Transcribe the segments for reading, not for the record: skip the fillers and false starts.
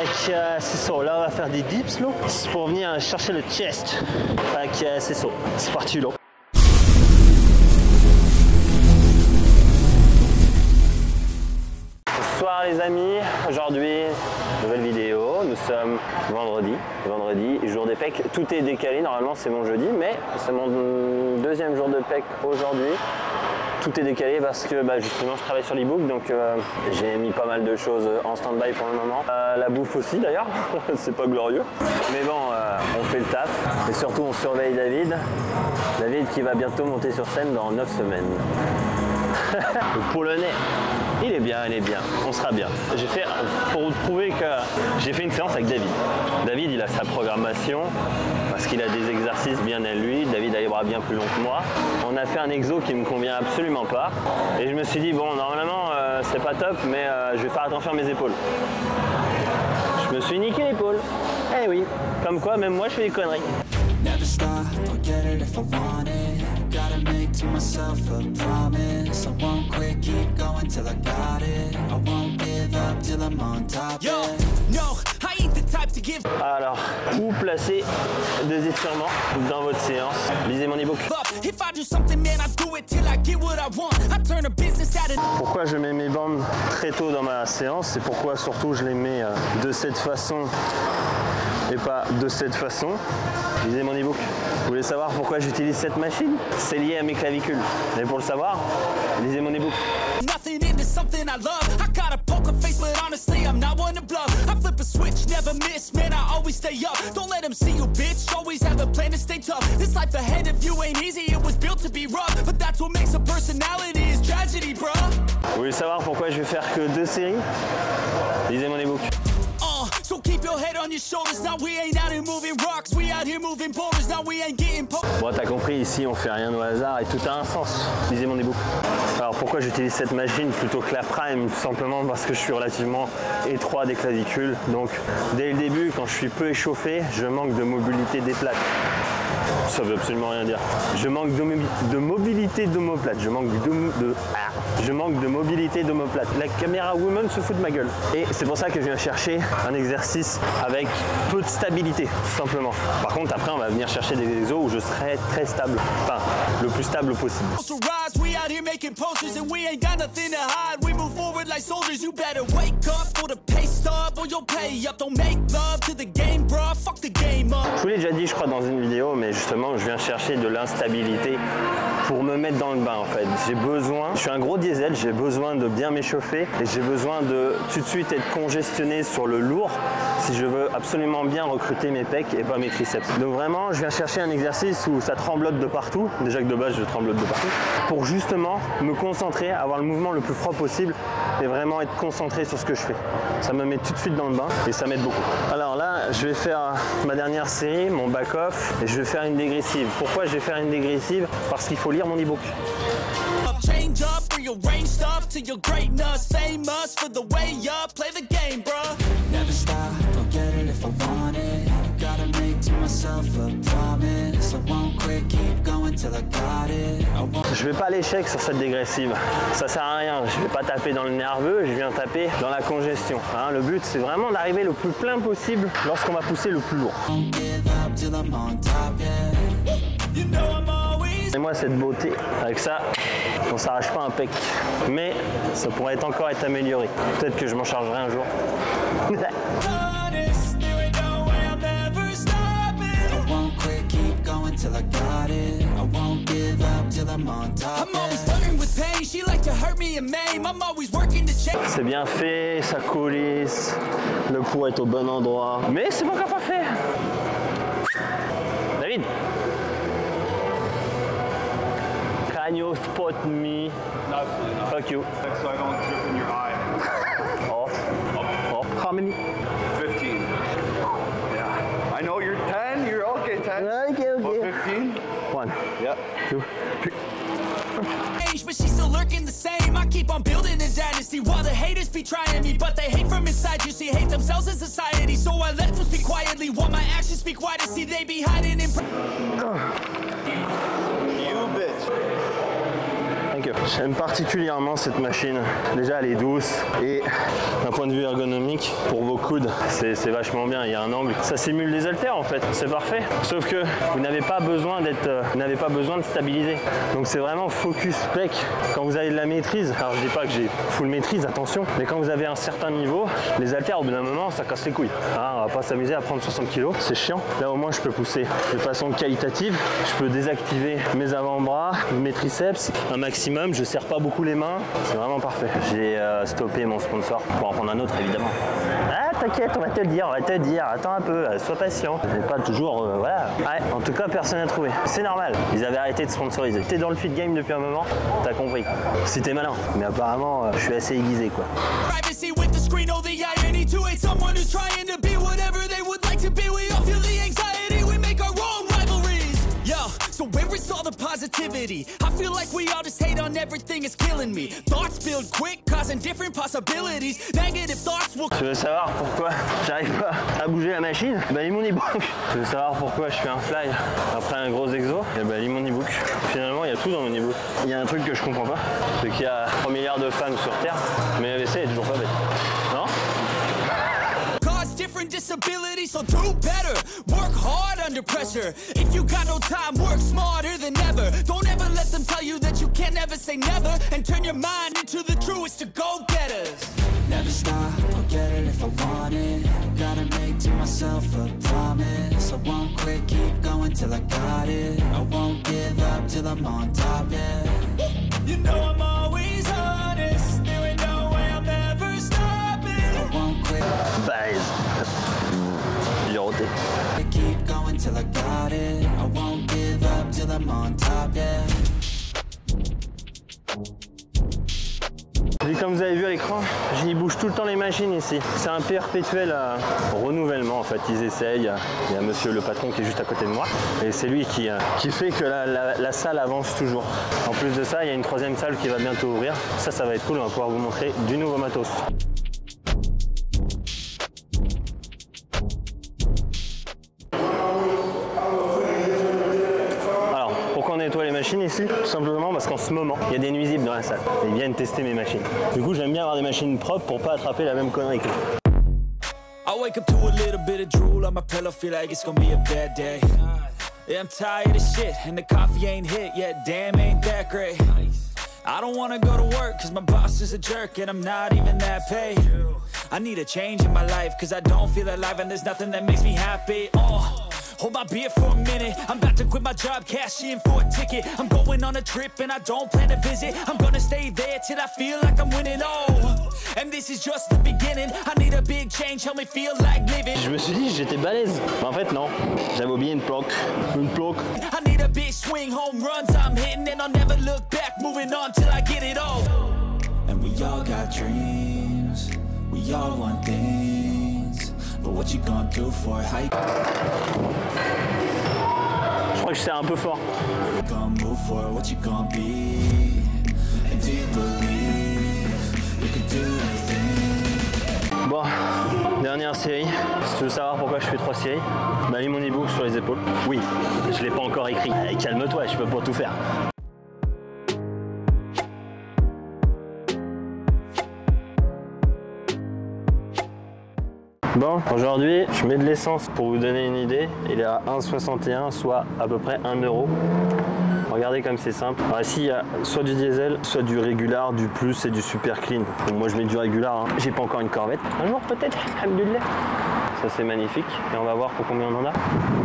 C'est ça, là on va faire des dips là. C'est pour venir chercher le chest. C'est ça, c'est parti là. Bonsoir les amis, aujourd'hui nouvelle vidéo, nous sommes vendredi, jour des pecs, tout est décalé, normalement c'est mon jeudi, mais c'est mon deuxième jour de pecs aujourd'hui. Tout est décalé parce que justement je travaille sur l'e-book, donc j'ai mis pas mal de choses en stand-by pour le moment. La bouffe aussi d'ailleurs, c'est pas glorieux. Mais bon, on fait le taf et surtout on surveille David. David qui va bientôt monter sur scène dans 9 semaines. Le Polonais, il est bien, on sera bien. J'ai fait, pour vous prouver que j'ai fait une séance avec David. David, il a sa programmation parce qu'il a des exercices bien à lui. David a les bras bien plus longs que moi. On a fait un exo qui me convient absolument pas. Et je me suis dit, bon, normalement, c'est pas top, mais je vais faire attention à mes épaules. Je me suis niqué l'épaule. Eh oui, comme quoi, même moi, je fais des conneries. Never stop, I'll get it if I want it. Gotta make to myself a promise. I won't quit, keep going till I got it. I won't give up till I'm on top. Yo, no, I ain't the type to give. Alors, où placer des étirements dans votre séance? Lisez mon e-book. Pourquoi je mets mes bandes très tôt dans ma séance et pourquoi surtout je les mets de cette façon et pas de cette façon? Lisez mon e-book. Vous voulez savoir pourquoi j'utilise cette machine? C'est lié à mes clavicules. Mais pour le savoir, lisez mon e-book. Vous voulez savoir pourquoi je vais faire que 2 séries? Lisez mon e-book. So keep your head on your shoulders. Now we ain't out here moving rocks. We out here moving boulders. Now we ain't getting po. Bon, t'as compris, ici on fait rien au hasard et tout a un sens. Lisez mon e-book. Alors pourquoi j'utilise cette machine plutôt que la Prime? Tout simplement parce que je suis relativement étroit des clavicules. Donc dès le début, quand je suis peu échauffé, je manque de mobilité des plates. Ça veut absolument rien dire. Je manque de mobilité d'omoplate. Je manque de mobilité d'omoplate. La caméra woman se fout de ma gueule. Et c'est pour ça que je viens chercher un exercice avec peu de stabilité, tout simplement. Par contre, après, on va venir chercher des exos où je serai très stable. Enfin, le plus stable possible. Je vous l'ai déjà dit, je crois, dans une vidéo, mais justement, je viens chercher de l'instabilité pour me mettre dans le bain, en fait. J'ai besoin, je suis un gros diesel, j'ai besoin de bien m'échauffer et j'ai besoin de tout de suite être congestionné sur le lourd si je veux absolument bien recruter mes pecs et pas mes triceps. Donc vraiment, je viens chercher un exercice où ça tremblote de partout, déjà que de base, je tremblote de partout, pour justement me concentrer, avoir le mouvement le plus propre possible et vraiment être concentré sur ce que je fais. Ça me met tout de suite dans le bain et ça m'aide beaucoup. Alors là, je vais faire ma dernière série, mon back-off, et je vais faire une dégressive. Pourquoi je vais faire une dégressive? Parce qu'il faut lire mon e-book. Je vais pas à l'échec sur cette dégressive, ça sert à rien, je vais pas taper dans le nerveux, je viens taper dans la congestion. Hein, le but c'est vraiment d'arriver le plus plein possible lorsqu'on va pousser le plus lourd. Et moi cette beauté, avec ça, on s'arrache pas un pec, mais ça pourrait encore être amélioré. Peut-être que je m'en chargerai un jour. C'est bien fait, ça coulisse, le poids est au bon endroit, mais c'est encore pas fait. David, can you spot me? Absolutely not. Fuck you. So I don't drip in your eye. Off. How many? 15. Yeah. I know you're 10. You're okay, 10. Okay. About 15? 1. Yep. 2. But she's still lurking the same. I keep on building a dynasty while the haters be trying me, but they hate from inside. You see, hate themselves in society, so I let them speak quietly while my actions speak wider. See, they be hiding in. You bitch. Thank you. sérieux. J'aime particulièrement cette machine. Déjà, elle est douce et d'un point de vue ergonomique, pour vos coudes, c'est vachement bien. Il y a un angle. Ça simule les haltères en fait. C'est parfait. Sauf que vous n'avez pas besoin de stabiliser. Donc c'est vraiment focus pec. Quand vous avez de la maîtrise, alors je dis pas que j'ai full maîtrise, attention, mais quand vous avez un certain niveau, les haltères au bout d'un moment, ça casse les couilles. Ah, on va pas s'amuser à prendre 60 kg, c'est chiant. Là au moins je peux pousser de façon qualitative. Je peux désactiver mes avant-bras, mes triceps, un maximum. Je serre pas beaucoup les mains. C'est vraiment parfait. J'ai stoppé mon sponsor pour en prendre un autre évidemment. Ah t'inquiète, on va te le dire, attends un peu, sois patient. Mais pas toujours, voilà. Ouais, en tout cas personne n'a trouvé. C'est normal, ils avaient arrêté de sponsoriser. T'es dans le fit game depuis un moment, t'as compris. Si t'es malin, mais apparemment je suis assez aiguisé quoi. So where is all the positivity? I feel like we all just hate on everything, it's killing me. Thoughts build quick, causing different possibilities. Negative thoughts will... Tu veux savoir pourquoi j'arrive pas à bouger la machine? Bah lis mon e-book. Tu veux savoir pourquoi je fais un fly après un gros exo? Et bah lis mon e-book. Finalement il y a tout dans mon e-book. Il y a un truc que je comprends pas, c'est qu'il y a 3 milliards de femmes sur Terre, mais l'AVC est toujours pas bête. Non? Different disabilities, so do better. Work hard under pressure. If you got no time, work smarter than ever. Don't ever let them tell you that you can't ever say never. And turn your mind into the truest to go-getters. Never stop, I'll get it if I want it. Gotta make to myself a promise. I won't quit, keep going till I got it. I won't give up till I'm on top, yeah. You know I'm always honest. There ain't no way I'm ever stopping. I won't quit. Keep going till I got it. I won't give up till I'm on top, yeah. Et comme vous avez vu à l'écran, j'y bouge tout le temps les machines ici. C'est un perpétuel renouvellement en fait. Ils essayent. Il y a monsieur le patron qui est juste à côté de moi. Et c'est lui qui fait que la salle avance toujours. En plus de ça, il y a une troisième salle qui va bientôt ouvrir. Ça va être cool. On va pouvoir vous montrer du nouveau matos. Nettoie les machines ici, tout simplement parce qu'en ce moment, il y a des nuisibles dans la salle. Ils viennent tester mes machines. Du coup, j'aime bien avoir des machines propres pour pas attraper la même connerie que I wake up to a little bit of drool on my pillow, feel like it's gonna be a bad day. Yeah, I'm tired of shit and the coffee ain't hit yet, damn ain't that great. I don't wanna go to work cause my boss is a jerk and I'm not even that paid. I need a change in my life cause I don't feel alive and there's nothing that makes me happy. Hold my beer for a minute. I'm about to quit my job, cash in for a ticket. I'm going on a trip and I don't plan to visit. I'm gonna stay there till I feel like I'm winning. Oh, and this is just the beginning. I need a big change, help me feel like living. Je me suis dit j'étais balèze. Mais en fait non, j'avais oublié une plaque. Une plaque. I need a big swing, home runs I'm hitting and I'll never look back. Moving on till I get it all. And we all got dreams. We all want things. But what you gonna do for it? Je crois que je serre un peu fort. What you gonna be? And do you believe you can do anything? Bon, dernière série. Si tu veux savoir pourquoi je fais 3 séries, bah lis mon e-book sur les épaules. Oui, je l'ai pas encore écrit. Allez, calme-toi, je peux pas tout faire. Bon, aujourd'hui, je mets de l'essence pour vous donner une idée. Il est à 1,61, soit à peu près 1 €. Regardez comme c'est simple. Alors ici, il y a soit du diesel, soit du régular, du plus et du super clean. Donc moi, je mets du régular. Hein. J'ai pas encore une Corvette. Un jour peut-être, alhamdoulilah. Ça, c'est magnifique. Et on va voir pour combien on en a.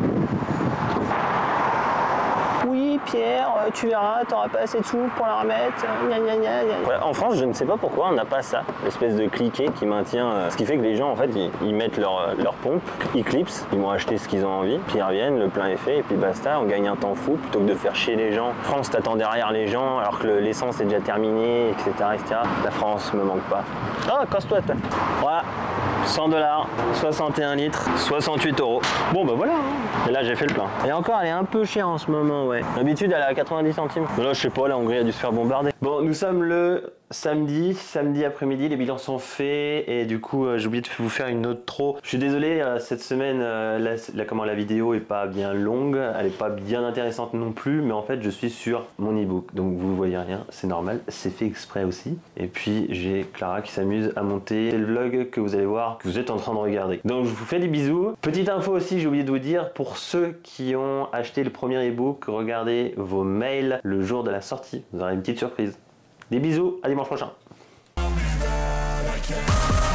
Oui, Pierre, tu verras, t'auras pas assez de sous pour la remettre. Gna, gna, gna, gna. Voilà, en France, je ne sais pas pourquoi on n'a pas ça, l'espèce de cliquet qui maintient. Ce qui fait que les gens, en fait, ils mettent leur pompe, ils clipsent, ils vont acheter ce qu'ils ont envie, puis ils reviennent, le plein est fait, et puis basta, on gagne un temps fou plutôt que de faire chier les gens. En France, t'attends derrière les gens alors que l'essence est déjà terminée, etc., etc. La France me manque pas. Ah, casse-toi, toi. Voilà. 100 $, 61 litres, 68 €. Bon bah voilà, hein. Et là j'ai fait le plein. Et encore elle est un peu chère en ce moment, ouais. D'habitude elle est à 90 centimes. Mais là je sais pas, la Hongrie a dû se faire bombarder. Bon, nous sommes le samedi après-midi, les bilans sont faits et du coup j'ai oublié de vous faire une outro. Je suis désolé, cette semaine la vidéo est pas bien longue, elle est pas bien intéressante non plus, mais en fait je suis sur mon e-book, donc vous voyez rien, c'est normal, c'est fait exprès aussi. Et puis j'ai Clara qui s'amuse à monter le vlog que vous allez voir, que vous êtes en train de regarder. Donc je vous fais des bisous. Petite info aussi, j'ai oublié de vous dire, pour ceux qui ont acheté le premier e-book, regardez vos mails le jour de la sortie, vous aurez une petite surprise. Des bisous, à dimanche prochain.